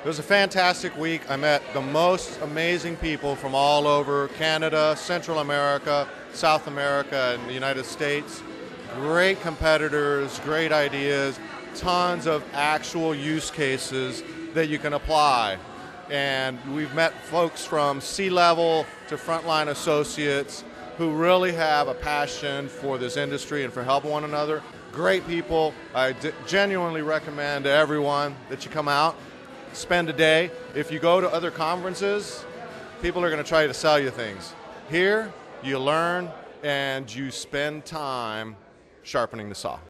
It was a fantastic week. I met the most amazing people from all over Canada, Central America, South America, and the United States. Great competitors, great ideas, tons of actual use cases that you can apply. And we've met folks from C-level to frontline associates who really have a passion for this industry and for helping one another. Great people. I genuinely recommend to everyone that you come out, spend a day. If you go to other conferences, people are going to try to sell you things. Here, you learn and you spend time sharpening the saw.